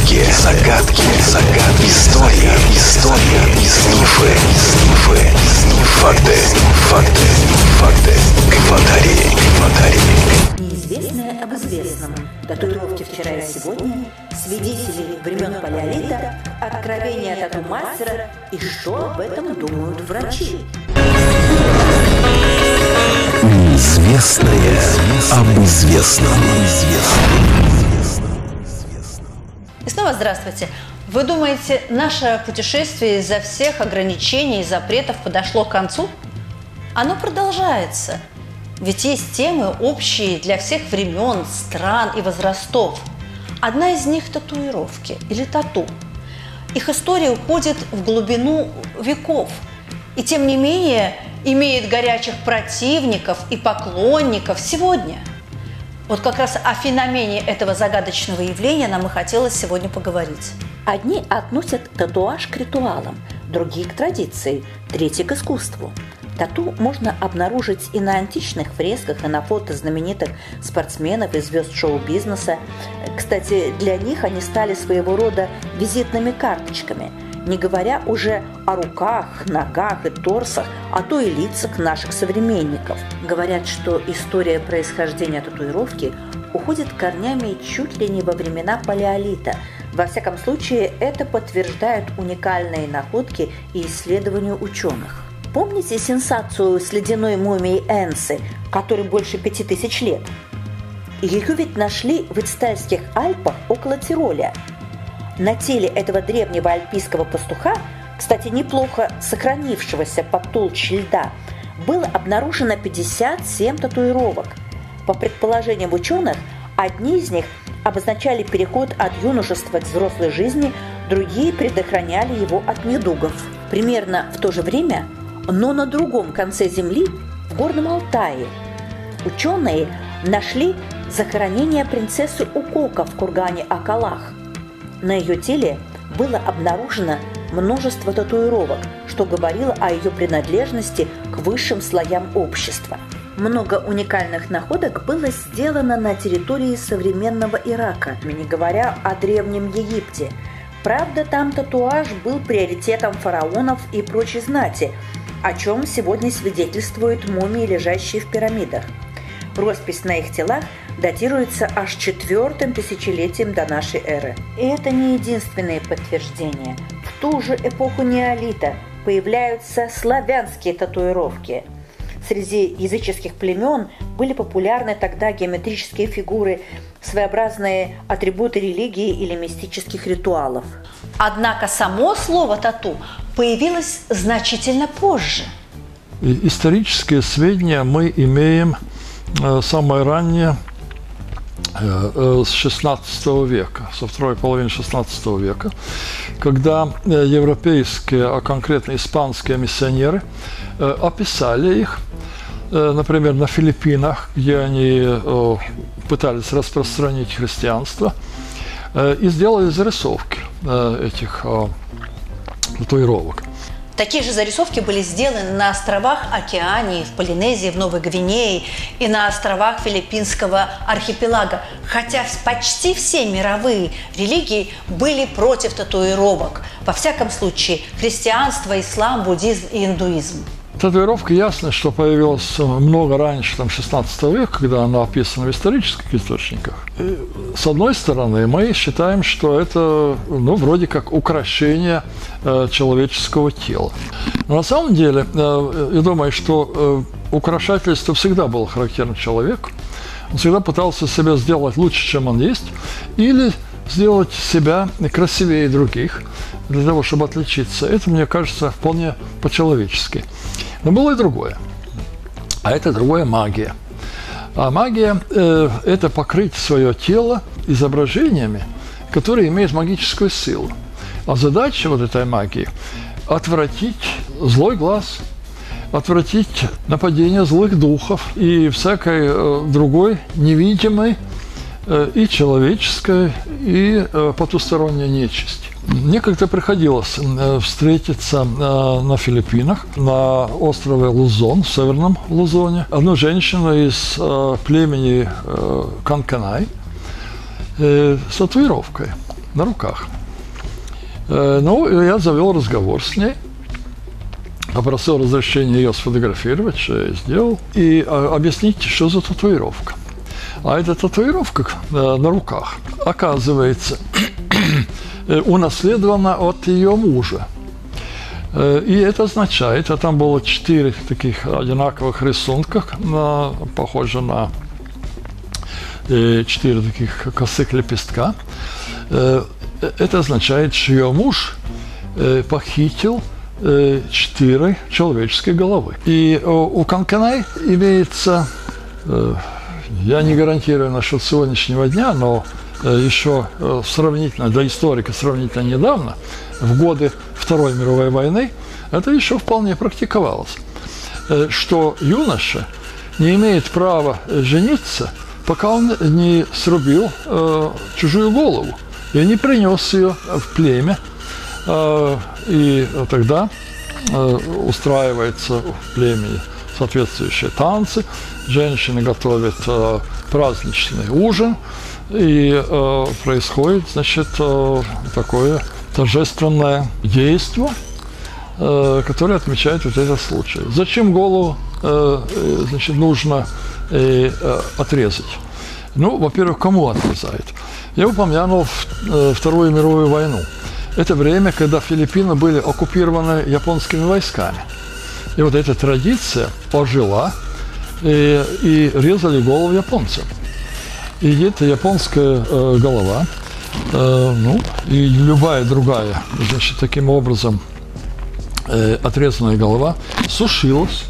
Загадки, истории, мифы, факты, комментарии. Неизвестное об известном. Татуировки вчера и сегодня, свидетели времен палеолита, откровения тату-мастера и что об этом думают врачи. Неизвестное об известном. И снова здравствуйте. Вы думаете, наше путешествие из-за всех ограничений и запретов подошло к концу? Оно продолжается. Ведь есть темы общие для всех времен, стран и возрастов. Одна из них – татуировки или тату. Их история уходит в глубину веков. И тем не менее имеет горячих противников и поклонников сегодня. Вот как раз о феномене этого загадочного явления нам и хотелось сегодня поговорить. Одни относят татуаж к ритуалам, другие к традиции, третьи к искусству. Тату можно обнаружить и на античных фресках, и на фото знаменитых спортсменов и звезд шоу-бизнеса. Кстати, для них они стали своего рода визитными карточками, не говоря уже о руках, ногах и торсах, а то и лицах наших современников. Говорят, что история происхождения татуировки уходит корнями чуть ли не во времена палеолита. Во всяком случае, это подтверждают уникальные находки и исследования ученых. Помните сенсацию с ледяной мумией Энсы, которой больше 5000 лет? Ее ведь нашли в Ицтальских Альпах около Тироля. На теле этого древнего альпийского пастуха, кстати, неплохо сохранившегося под толщей льда, было обнаружено 57 татуировок. По предположениям ученых, одни из них обозначали переход от юношества к взрослой жизни, другие предохраняли его от недугов. Примерно в то же время, но на другом конце Земли, в Горном Алтае, ученые нашли захоронение принцессы Укока в кургане Акалах. На ее теле было обнаружено множество татуировок, что говорило о ее принадлежности к высшим слоям общества. Много уникальных находок было сделано на территории современного Ирака, не говоря о Древнем Египте. Правда, там татуаж был приоритетом фараонов и прочей знати, о чем сегодня свидетельствуют мумии, лежащие в пирамидах. Роспись на их телах датируется аж 4-м тысячелетием до нашей эры. И это не единственное подтверждение. В ту же эпоху неолита появляются славянские татуировки. Среди языческих племен были популярны тогда геометрические фигуры, своеобразные атрибуты религии или мистических ритуалов. Однако само слово «тату» появилось значительно позже. Исторические сведения мы имеем самое раннее с XVI века, со второй половины XVI века, когда европейские, а конкретно испанские миссионеры описали их, например, на Филиппинах, где они пытались распространить христианство, и сделали зарисовки этих татуировок. Такие же зарисовки были сделаны на островах Океании, в Полинезии, в Новой Гвинее и на островах Филиппинского архипелага. Хотя почти все мировые религии были против татуировок. Во всяком случае, христианство, ислам, буддизм и индуизм. Татуировка, ясно, что появилась много раньше, там, 16 века, когда она описана в исторических источниках. И, с одной стороны, мы считаем, что это, вроде как украшение человеческого тела. Но на самом деле, я думаю, что украшательство всегда было характерно человеку. Он всегда пытался себя сделать лучше, чем он есть, или сделать себя красивее других, для того, чтобы отличиться. Это, мне кажется, вполне по-человечески. Но было и другое. А это другое магия. А магия – это покрыть свое тело изображениями, которые имеют магическую силу. А задача вот этой магии – отвратить злой глаз, отвратить нападение злых духов и всякой другой невидимой и человеческой, и потусторонней нечисти. Мне как-то приходилось встретиться на Филиппинах, на острове Лузон, в северном Лузоне, одну женщину из племени Канканай с татуировкой. на руках. Ну, я завел разговор с ней, попросил разрешения ее сфотографировать, что я сделал, и объяснить, что за татуировка. А эта татуировка на руках, оказывается, унаследована от ее мужа. И это означает, а там было 4 таких одинаковых рисунка, похоже на 4 таких косых лепестка. Это означает, что ее муж похитил 4 человеческие головы. И у Канканай имеется, я не гарантирую насчет сегодняшнего дня, но еще сравнительно, для историка сравнительно недавно, в годы Второй мировой войны, это еще вполне практиковалось, что юноша не имеет права жениться, пока он не срубил чужую голову и не принес ее в племя, и тогда устраивается в племени соответствующие танцы, женщины готовят праздничный ужин, и происходит, значит, такое торжественное действие, которое отмечает вот этот случай. Зачем голову, значит, нужно отрезать? Ну, во-первых, кому отрезают? Я упомянул Вторую мировую войну. Это время, когда Филиппины были оккупированы японскими войсками. И вот эта традиция пожила, и резали голову японцам. И эта японская голова, ну, и любая другая, значит, таким образом отрезанная голова сушилась.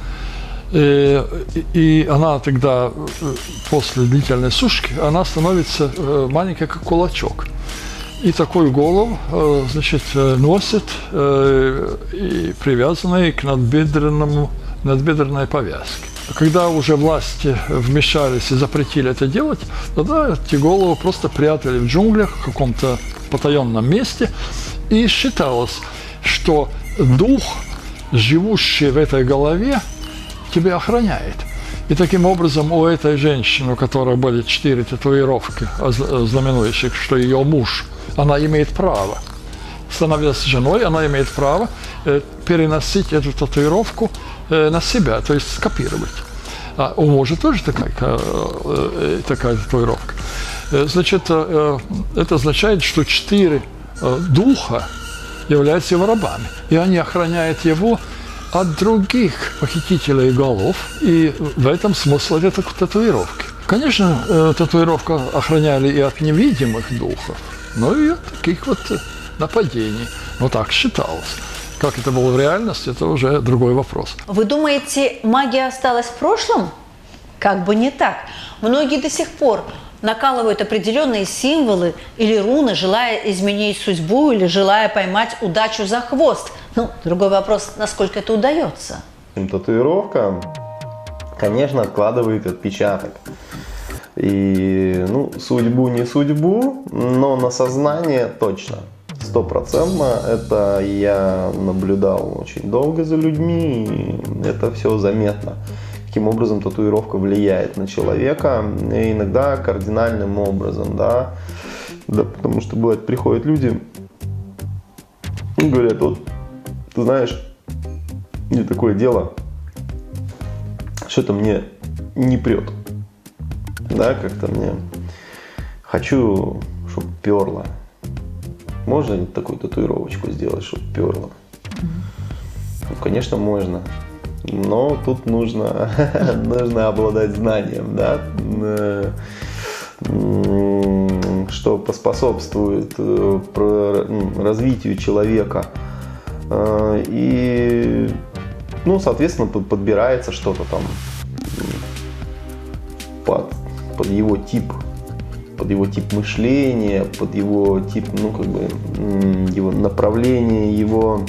И она тогда, после длительной сушки, она становится маленькая, как кулачок. И такую голову, значит, носят и привязанные к надбедренной повязке. Когда уже власти вмешались и запретили это делать, тогда эти головы просто прятали в джунглях, в каком-то потаенном месте. И считалось, что дух, живущий в этой голове, тебя охраняет. И таким образом у этой женщины, у которой были 4 татуировки, знаменующих, что ее муж, она имеет право, становясь женой, она имеет право переносить эту татуировку на себя, то есть скопировать. А у мужа тоже такая татуировка. Значит, это означает, что 4 духа являются его рабами, и они охраняют его от других похитителей голов, и в этом смысл этой татуировки. Конечно, татуировку охраняли и от невидимых духов, но и от таких вот нападений. Но так считалось. Как это было в реальности, это уже другой вопрос. Вы думаете, магия осталась в прошлом? Как бы не так. Многие до сих пор накалывают определенные символы или руны, желая изменить судьбу или желая поймать удачу за хвост. Ну, другой вопрос, насколько это удается. Татуировка, конечно, откладывает отпечаток. И, ну, судьбу не судьбу, но на сознание точно. 100%. Это я наблюдал очень долго за людьми, и это все заметно. Каким образом татуировка влияет на человека, и иногда кардинальным образом, да, потому что бывает, приходят люди и говорят: вот, ты знаешь, мне такое дело, что-то мне не прет, да, как-то мне хочу, чтобы перло. Можно ли такую татуировочку сделать, чтобы перло? Ну, конечно, можно. Но тут нужно обладать знанием, да, что поспособствует развитию человека. И, ну, соответственно, подбирается что-то там под его тип мышления, под его тип, ну, как бы, его направление, его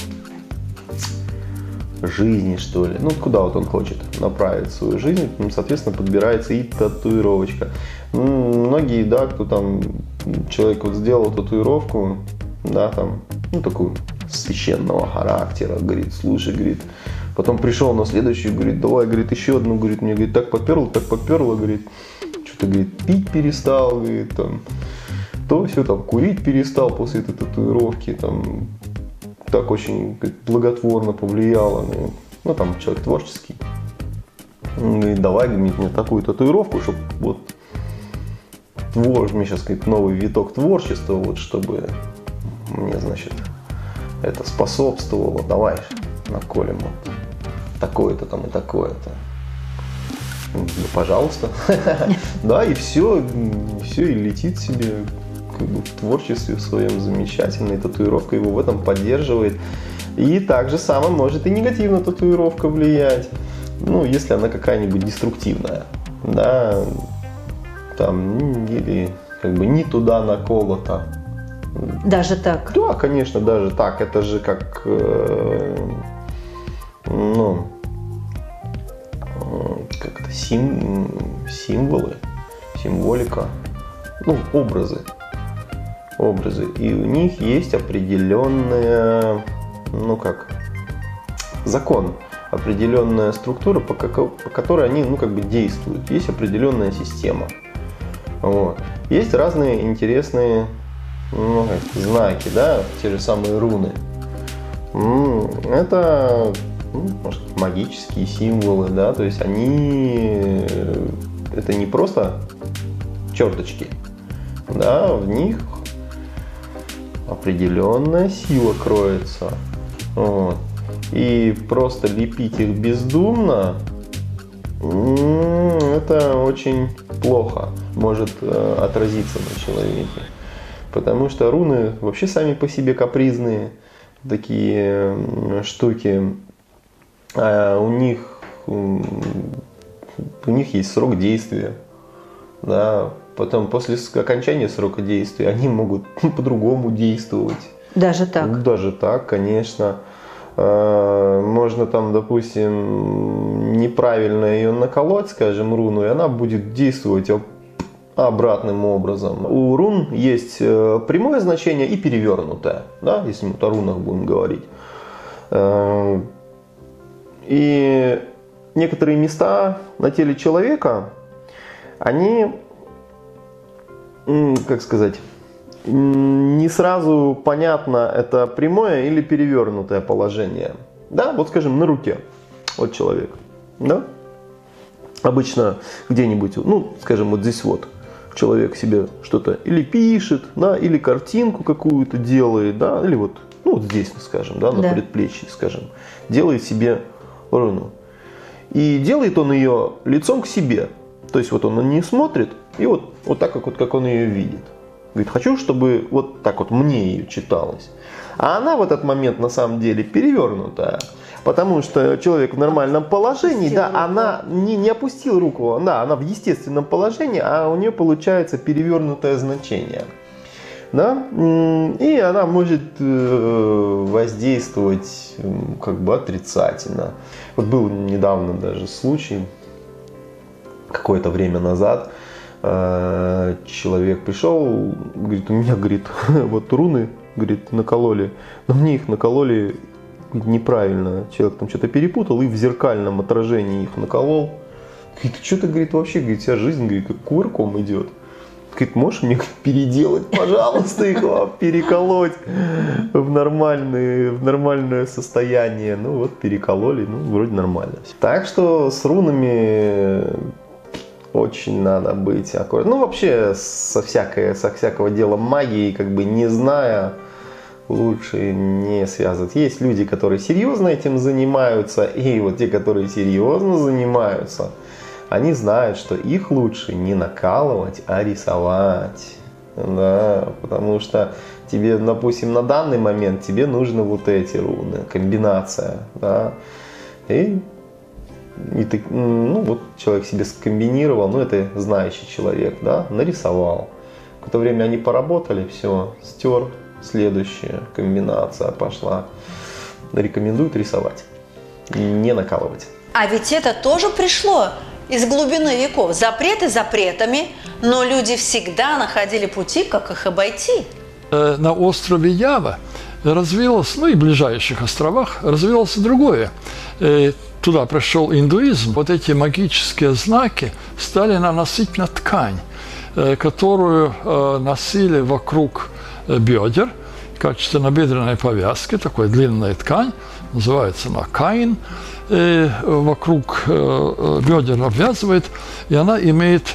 жизни, что ли. Ну, куда вот он хочет направить свою жизнь, соответственно, подбирается и татуировочка. Многие, да, кто там, человек вот сделал татуировку, да, там, ну, такую священного характера, говорит, слушай, говорит, потом пришел на следующую, говорит, давай, говорит, еще одну, говорит, мне, говорит, так поперло, говорит, что-то, говорит, пить перестал, говорит, там, то все там курить перестал после этой татуировки, там так очень благотворно повлияло. Ну, там человек творческий. Говорит, давай мне такую татуировку, чтобы вот мне сейчас говорит, новый виток творчества, вот чтобы мне, значит, это способствовало. Давай наколем вот такое-то там и такое-то. Ну, пожалуйста. Да, и все, и летит себе в творчестве в своем замечательной, татуировка его в этом поддерживает. И так же самое может и негативно татуировка влиять. Ну, если она какая-нибудь деструктивная, да, там, или как бы не туда наколота. Даже так? Да, конечно, даже так. Это же как, ну, как-то символы, символика, ну, образы. И у них есть определенная, ну как, закон, определенная структура, по которой они, ну, как бы действуют. Есть определенная система. Вот. Есть разные интересные, ну, знаки, да, те же самые руны. Это, ну, может, магические символы, да, то есть они, это не просто черточки, да, в них определенная сила кроется. Вот. И просто лепить их бездумно, это очень плохо может отразиться на человеке. Потому что руны вообще сами по себе капризные такие штуки. У них есть срок действия. Да. Потом после окончания срока действия они могут по-другому действовать. Даже так? Даже так, конечно. Можно там, допустим, неправильно ее наколоть, скажем, руну, и она будет действовать обратным образом. У рун есть прямое значение и перевернутое, да, если мы о рунах будем говорить. И некоторые места на теле человека, они, как сказать, не сразу понятно, это прямое или перевернутое положение. Да, вот скажем, на руке. Вот человек. Да? Обычно где-нибудь, ну, скажем, вот здесь вот человек себе что-то или пишет, да, или картинку какую-то делает, да, или вот, ну, вот здесь, скажем, да, на предплечье, скажем, делает себе руну. И делает он ее лицом к себе. То есть вот он на нее смотрит, и вот так, как он ее видит. Говорит, хочу, чтобы вот так вот мне ее читалось. А она в этот момент на самом деле перевернутая. Потому что человек в нормальном положении, да, она не опустила руку, да, она в естественном положении, а у нее получается перевернутое значение. Да? И она может воздействовать как бы отрицательно. Вот был недавно даже случай, какое-то время назад, человек пришел, говорит, у меня, говорит, вот руны, говорит, накололи, но мне их накололи неправильно. Человек там что-то перепутал и в зеркальном отражении их наколол. Говорит, что-то, говорит, вообще, говорит, вся жизнь, говорит, как кувырком идет. Говорит, можешь мне переделать, пожалуйста, их переколоть в нормальное состояние. Ну вот, перекололи, ну вроде нормально. Так что с рунами очень надо быть аккуратным. Ну вообще со всякого дела магии, как бы не зная, лучше не связывать. Есть люди, которые серьезно этим занимаются, и вот те, которые серьезно занимаются, они знают, что их лучше не накалывать, а рисовать. Да, потому что тебе, допустим, на данный момент тебе нужны вот эти руны, комбинация. Да, и ну, вот человек себе скомбинировал, ну это знающий человек, да, нарисовал. Какое-то время они поработали, все, стер, следующая комбинация пошла. Рекомендуют рисовать, не накалывать. А ведь это тоже пришло из глубины веков. Запреты запретами, но люди всегда находили пути, как их обойти. На острове Ява развилось, ну и в ближайших островах, развилось другое. Туда пришел индуизм. Вот эти магические знаки стали наносить на ткань. которую носили вокруг бедер в качестве набедренной повязки, такой длинная ткань, называется она каин, вокруг бедер обвязывает, и она имеет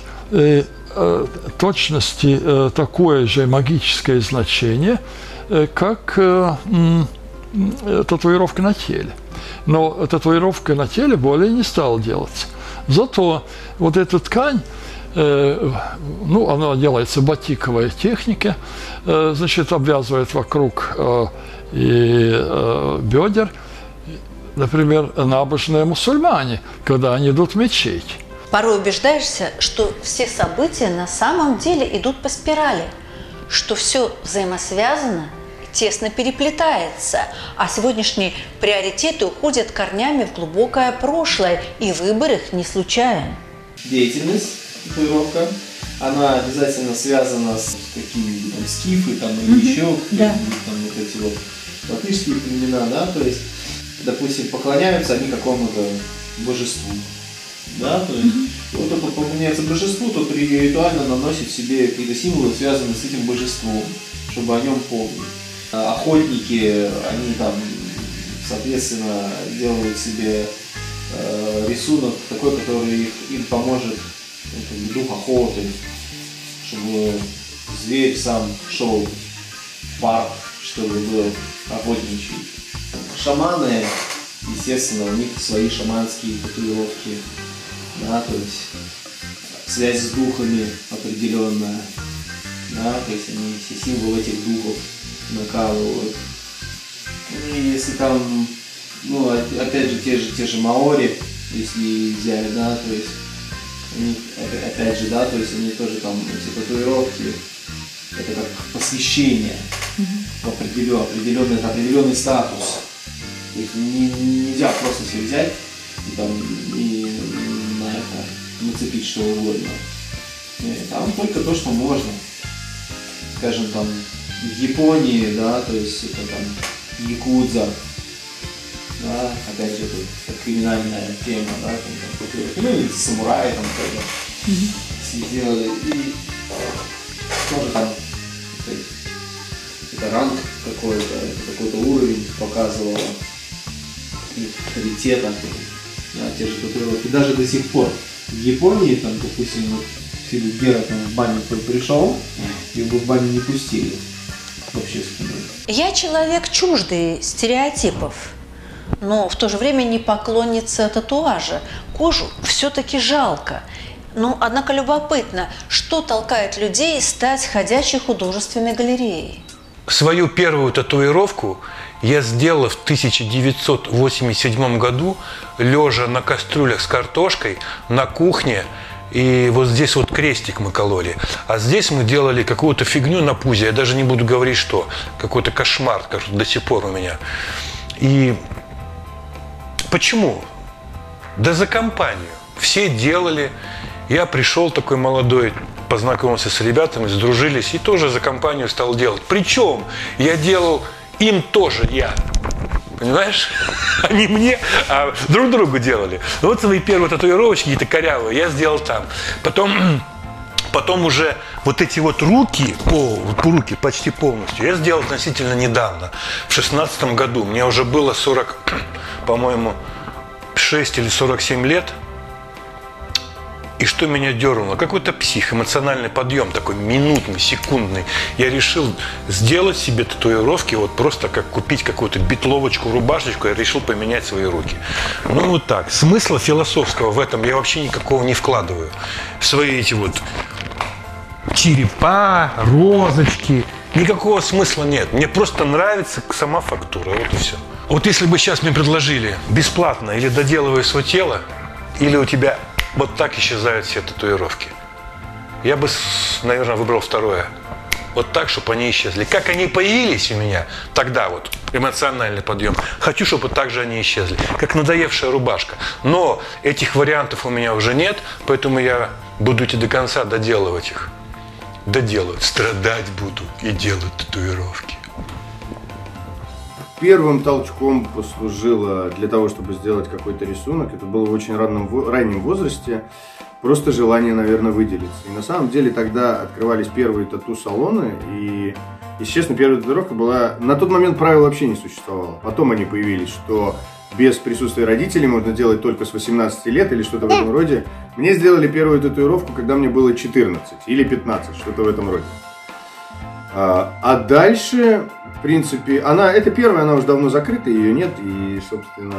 точности такое же магическое значение, как татуировка на теле. Но татуировка на теле более не стала делаться. Зато вот эта ткань, она делается в батиковой технике, значит, обвязывает вокруг бедер, например, набожные мусульмане, когда они идут в мечеть. Порой убеждаешься, что все события на самом деле идут по спирали, что все взаимосвязано, тесно переплетается, а сегодняшние приоритеты уходят корнями в глубокое прошлое, и выбор их не случайен. Деятельность, татуировка, она обязательно связана с какими-нибудь там скифы там, или еще какие-нибудь там вот эти вот латышские племена, да, то есть, допустим, поклоняются они какому-то божеству. Да, то есть, вот кто поклоняется божеству, тот ритуально наносит себе какие-то символы, связанные с этим божеством, чтобы о нем помнить. Охотники, они там, соответственно, делают себе рисунок такой, который им поможет, дух охоты, чтобы зверь сам шел в парк, чтобы был охотничий. Шаманы, естественно, у них свои шаманские татуировки. Да, то есть связь с духами определенная, да, то есть они все символы этих духов накалывают. И если там, опять же, те же маори, если взяли, да, то есть они, опять же, да, то есть они тоже там, эти татуировки, это как посвящение в определенный статус. То есть нельзя просто себе взять и там нацепить что угодно. Там только то, что можно. Скажем, там в Японии, да, то есть это там якудза, да, опять же, это криминальная тема, да, там, или самураи там тоже сделали. И тоже там это ранг какой-то, это какой-то уровень показывало авторитета, да, те же татуировки. Даже до сих пор в Японии, там, допустим, вот, если бы Гера там в баню пришел, его бы в баню не пустили в общественную. Я человек чуждый стереотипов, но в то же время не поклонница татуажа. Кожу все-таки жалко. Однако любопытно, что толкает людей стать ходячей художественной галереей. Свою первую татуировку я сделал в 1987 году, лежа на кастрюлях с картошкой на кухне. И вот здесь вот крестик мы кололи. А здесь мы делали какую-то фигню на пузе. Я даже не буду говорить, что. Какой-то кошмар, который до сих пор у меня. И почему? Да за компанию. Все делали. Я пришел такой молодой, познакомился с ребятами, сдружились и тоже за компанию стал делать. Причем я делал им тоже я. Понимаешь? Они мне, а друг другу делали. Вот свои первые татуировочки, какие-то корявые, я сделал там. Потом уже вот эти вот руки почти полностью я сделал относительно недавно. В 2016 году. Мне уже было 40, по-моему, 6 или 47 лет. И что меня дернуло? Какой-то эмоциональный подъем, такой минутный, секундный. Я решил сделать себе татуировки, вот просто как купить какую-то битловочку, рубашечку, я решил поменять свои руки. Вот так. Смысла философского в этом я вообще никакого не вкладываю. В свои эти вот черепа, розочки. Никакого смысла нет. Мне просто нравится сама фактура, вот и все. Вот если бы сейчас мне предложили бесплатно или доделывай свое тело, или у тебя вот так исчезают все татуировки. Я бы, наверное, выбрал второе. Вот так, чтобы они исчезли. Как они появились у меня, тогда вот эмоциональный подъем. Хочу, чтобы так же они исчезли. Как надоевшая рубашка. Но этих вариантов у меня уже нет, поэтому я буду идти до конца доделывать их. Доделывать. Страдать буду и делать татуировки. Первым толчком послужило для того, чтобы сделать какой-то рисунок. Это было в очень раннем возрасте. просто желание, наверное, выделиться. И на самом деле тогда открывались первые тату-салоны, и, если честно, первая татуировка была... На тот момент правил вообще не существовало. Потом они появились, что без присутствия родителей можно делать только с 18 лет или что-то в этом роде. Мне сделали первую татуировку, когда мне было 14 или 15, что-то в этом роде. А дальше, в принципе, это первая, она уже давно закрыта, ее нет, и, собственно,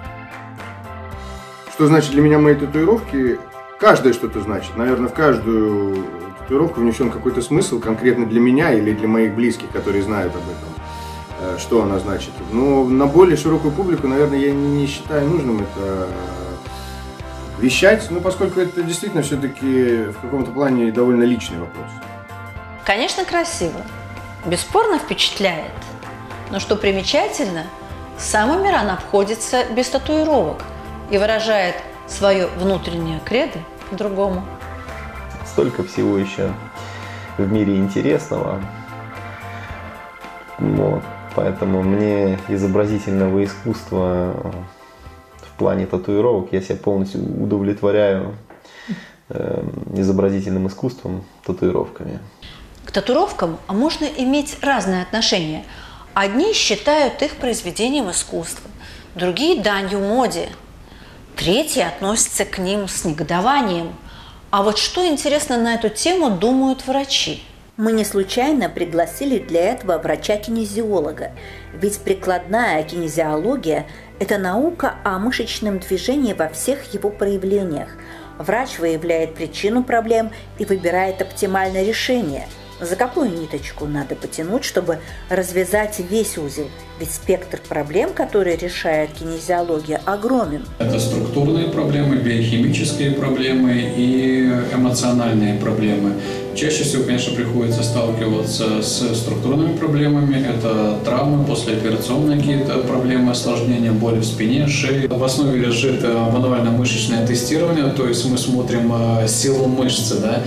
что значит для меня мои татуировки? Каждое что-то значит. Наверное, в каждую татуировку внесен какой-то смысл конкретно для меня или для моих близких, которые знают об этом, что она значит. Но на более широкую публику, наверное, я не считаю нужным это вещать, поскольку это действительно все-таки в каком-то плане довольно личный вопрос. Конечно, красиво, бесспорно впечатляет. Но что примечательно, сам Амиран обходится без татуировок и выражает свое внутреннее кредо по-другому. Столько всего еще в мире интересного. Вот. Поэтому мне изобразительного искусства в плане татуировок я себя полностью удовлетворяю изобразительным искусством, татуировками. К татуировкам можно иметь разные отношения. Одни считают их произведением искусства, другие – данью моде. Третьи относятся к ним с негодованием. А вот что интересно на эту тему думают врачи? Мы не случайно пригласили для этого врача-кинезиолога, ведь прикладная кинезиология – это наука о мышечном движении во всех его проявлениях. Врач выявляет причину проблем и выбирает оптимальное решение. За какую ниточку надо потянуть, чтобы развязать весь узел? Ведь спектр проблем, которые решает кинезиология, огромен. Это структурные проблемы, биохимические проблемы и эмоциональные проблемы. Чаще всего, конечно, приходится сталкиваться с структурными проблемами. Это травмы, послеоперационные какие-то проблемы, осложнения, боли в спине, шее. В основе лежит мануально-мышечное тестирование, то есть мы смотрим силу мышцы. Да?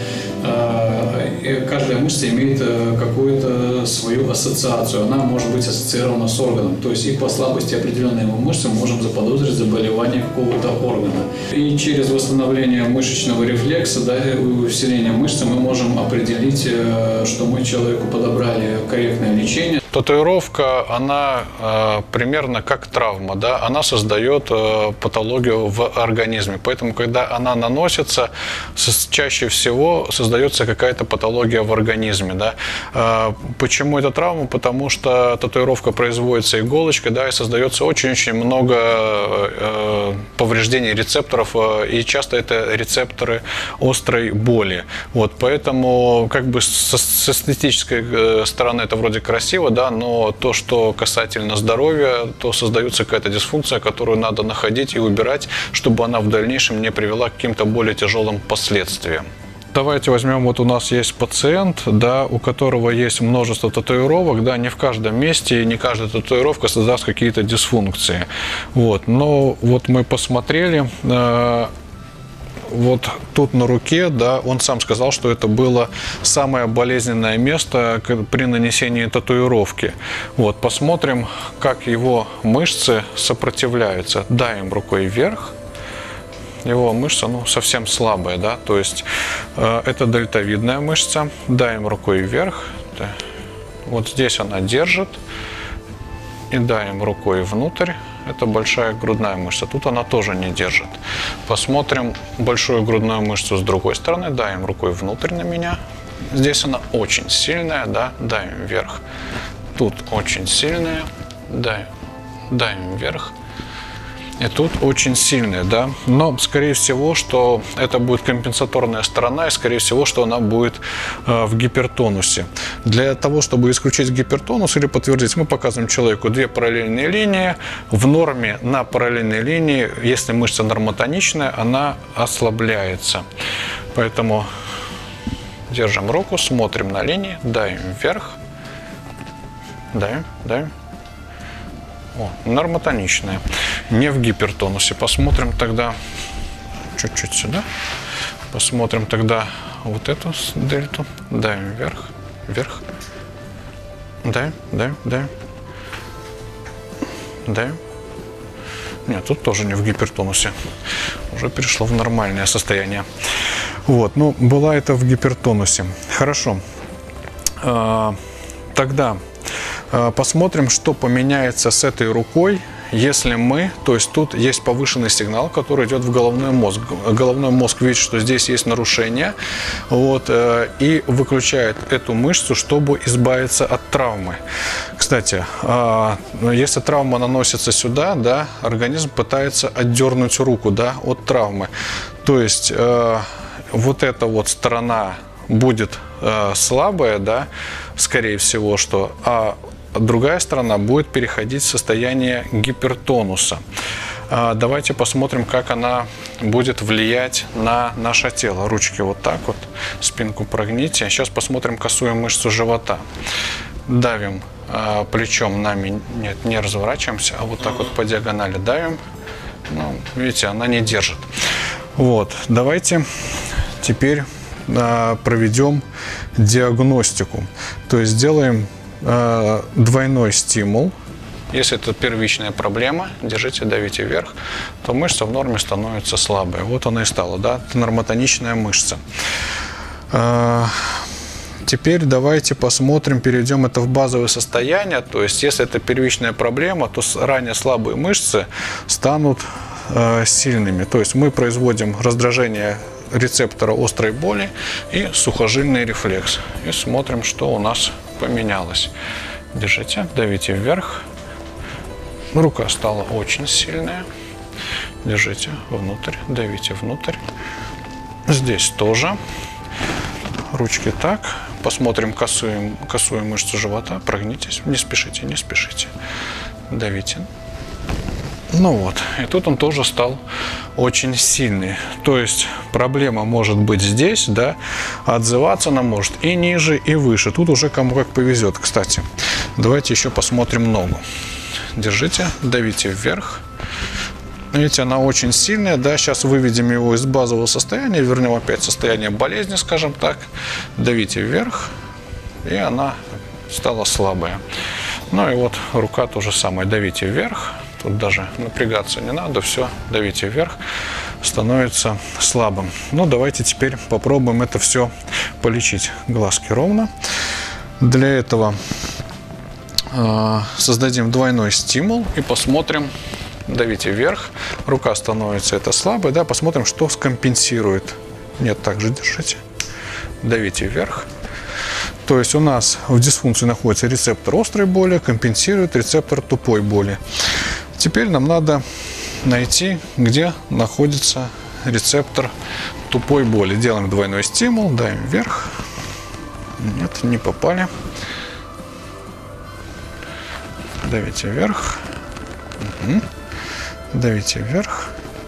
Каждая мышца имеет какую-то свою ассоциацию. Она может быть ассоциирована с органом. То есть и по слабости определенной мышцы мы можем заподозрить заболевание какого-то органа. И через восстановление мышечного рефлекса, да, и усиление мышцы мы можем определить, что мы человеку подобрали корректное лечение. Татуировка, она примерно как травма, да? Она создает патологию в организме. Поэтому, когда она наносится, чаще всего создается какая-то патология в организме. Да? Почему это травма? Потому что татуировка производится иголочкой, да, и создается очень-очень много повреждений рецепторов, и часто это рецепторы острой боли. Вот, поэтому как бы с эстетической стороны это вроде красиво, да, но то, что касательно здоровья, то создается какая-то дисфункция, которую надо находить и убирать, чтобы она в дальнейшем не привела к каким-то более тяжелым последствиям. Давайте возьмем, вот у нас есть пациент, да, у которого есть множество татуировок, да, не в каждом месте, и не каждая татуировка создаст какие-то дисфункции. Вот, но вот мы посмотрели, вот тут на руке, да, он сам сказал, что это было самое болезненное место при нанесении татуировки. Вот, посмотрим, как его мышцы сопротивляются. Давим рукой вверх. Его мышца, совсем слабая, да, то есть это дельтовидная мышца. Давим рукой вверх. Да. Вот здесь она держит. И давим рукой внутрь. Это большая грудная мышца. Тут она тоже не держит. Посмотрим большую грудную мышцу с другой стороны. Давим рукой внутрь на меня. Здесь она очень сильная, да, давим вверх. Тут очень сильная, давим вверх. И тут очень сильная, да. Но, скорее всего, что это будет компенсаторная сторона, и, скорее всего, что она будет в гипертонусе. Для того, чтобы исключить гипертонус или подтвердить, мы показываем человеку две параллельные линии. В норме на параллельной линии, если мышца нормотоничная, она ослабляется. Поэтому держим руку, смотрим на линии, давим вверх, давим. О, нормотоничная, не в гипертонусе. Посмотрим тогда чуть-чуть сюда. Посмотрим тогда вот эту дельту. Давим вверх, вверх. Давим. Нет, тут тоже не в гипертонусе. Уже перешло в нормальное состояние. Вот, ну, была это в гипертонусе. Хорошо. Тогда посмотрим, что поменяется с этой рукой, если мы, то есть тут есть повышенный сигнал, который идет в головной мозг. Головной мозг видит, что здесь есть нарушение, вот, и выключает эту мышцу, чтобы избавиться от травмы. Кстати, если травма наносится сюда, да, организм пытается отдернуть руку, да, от травмы. То есть вот эта вот сторона будет слабая, да, скорее всего, что, а другая сторона будет переходить в состояние гипертонуса. Давайте посмотрим, как она будет влиять на наше тело. Ручки вот так вот, спинку прогните. Сейчас посмотрим косую мышцу живота. Давим плечом нами, нет, не разворачиваемся, а вот так вот по диагонали давим. Ну, видите, она не держит. Вот, давайте теперь проведем диагностику. То есть сделаем двойной стимул. Если это первичная проблема, держите, давите вверх, то мышца в норме становится слабой. Вот она и стала, да, нормотоничная мышца. Теперь давайте посмотрим, перейдем это в базовое состояние. То есть, если это первичная проблема, то ранее слабые мышцы станут сильными. То есть, мы производим раздражение рецептора острой боли и сухожильный рефлекс. И смотрим, что у нас поменялось. Держите, давите вверх. Рука стала очень сильная. Держите внутрь, давите внутрь. Здесь тоже. Ручки так. Посмотрим косую мышцу живота. Прогнитесь. Не спешите, не спешите. Давите. Ну вот, и тут он тоже стал очень сильный. То есть проблема может быть здесь, да, отзываться она может и ниже, и выше. Тут уже кому как повезет. Кстати, давайте еще посмотрим ногу. Держите, давите вверх. Видите, она очень сильная, да, сейчас выведем его из базового состояния, вернем опять в состояние болезни, скажем так. Давите вверх, и она стала слабая. Ну и вот рука то же самое, давите вверх. Тут даже напрягаться не надо, все, давите вверх, становится слабым. Ну, давайте теперь попробуем это все полечить. Глазки ровно. Для этого создадим двойной стимул и посмотрим, давите вверх, рука становится это слабой, да, посмотрим, что скомпенсирует. Нет, также держите, давите вверх. То есть у нас в дисфункции находится рецептор острой боли, компенсирует рецептор тупой боли. Теперь нам надо найти, где находится рецептор тупой боли. Делаем двойной стимул, давим вверх. Нет, не попали. Давите вверх. Угу. Давите вверх.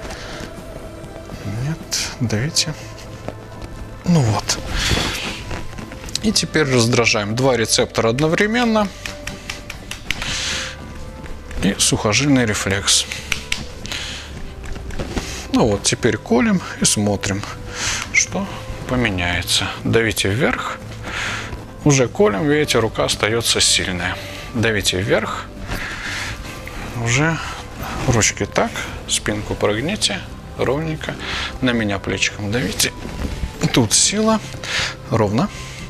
Нет, давите. Ну вот. И теперь раздражаем два рецептора одновременно. И сухожильный рефлекс. Ну вот, теперь колем и смотрим, что поменяется. Давите вверх. Уже колем, видите, рука остается сильная. Давите вверх. Уже ручки так, спинку прогните ровненько. На меня плечиком давите. Тут сила. Ровно.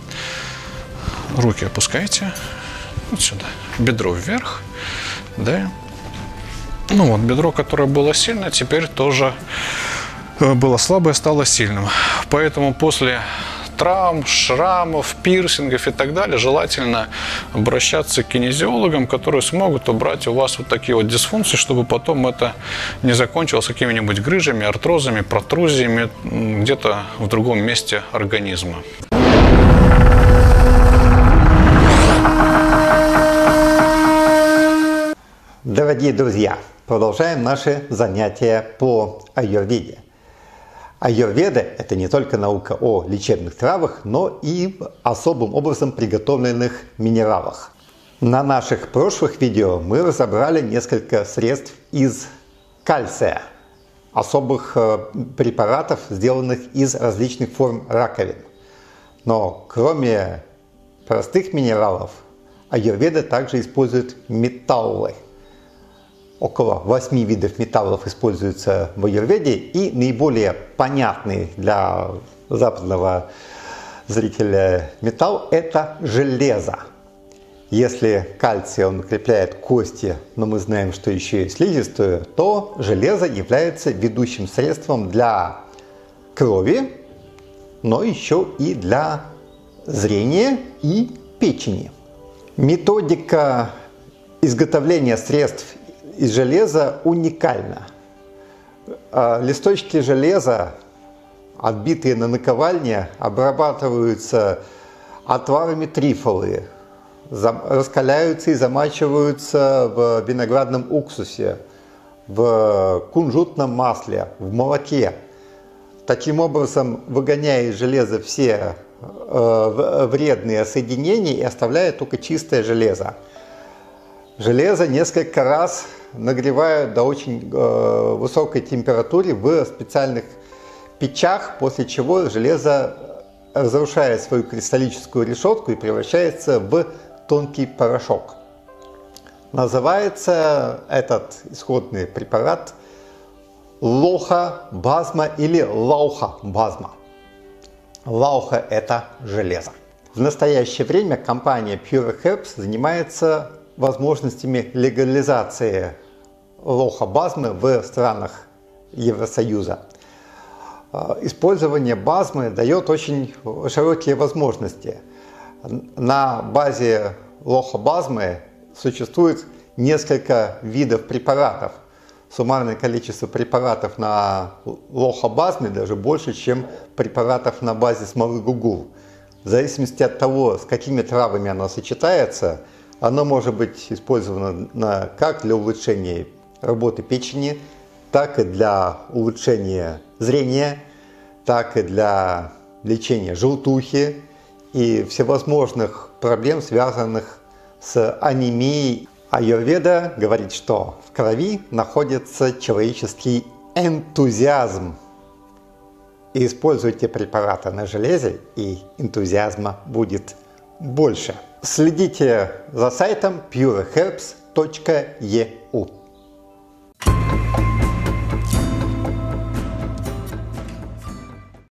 Руки опускайте. Вот сюда. Бедро вверх. Да. Ну вот, бедро, которое было сильное, теперь тоже было слабое, стало сильным. Поэтому после травм, шрамов, пирсингов и так далее желательно обращаться к кинезиологам, которые смогут убрать у вас вот такие вот дисфункции, чтобы потом это не закончилось какими-нибудь грыжами, артрозами, протрузиями где-то в другом месте организма. Дорогие друзья, продолжаем наши занятия по аюрведе. Аюрведа – это не только наука о лечебных травах, но и особым образом приготовленных минералах. На наших прошлых видео мы разобрали несколько средств из кальция, особых препаратов, сделанных из различных форм раковин. Но кроме простых минералов, аюрведа также использует металлы. Около 8 видов металлов используются в аюрведе, и наиболее понятный для западного зрителя металл – это железо. Если кальций он укрепляет кости, но мы знаем, что еще и слизистую, то железо является ведущим средством для крови, но еще и для зрения и печени. Методика изготовления средств из железа уникальна. Листочки железа, отбитые на наковальне, обрабатываются отварами трифолы, раскаляются и замачиваются в виноградном уксусе, в кунжутном масле, в молоке. Таким образом, выгоняя из железа все вредные соединения и оставляя только чистое железо. Железо несколько раз нагревают до очень высокой температуры в специальных печах, после чего железо разрушает свою кристаллическую решетку и превращается в тонкий порошок. Называется этот исходный препарат лоха-базма или лауха-базма. Лауха – это железо. В настоящее время компания Pure Herbs занимается возможностями легализации лоха-базмы в странах Евросоюза. Использование базмы дает очень широкие возможности. На базе лоха-базмы существует несколько видов препаратов. Суммарное количество препаратов на лоха-базме даже больше, чем препаратов на базе смолы гугул. В зависимости от того, с какими травами оно сочетается, оно может быть использовано как для улучшения работы печени, так и для улучшения зрения, так и для лечения желтухи и всевозможных проблем, связанных с анемией. Аюрведа говорит, что в крови находится человеческий энтузиазм. И используйте препараты на железе, и энтузиазма будет больше. Следите за сайтом pureherbs.eu.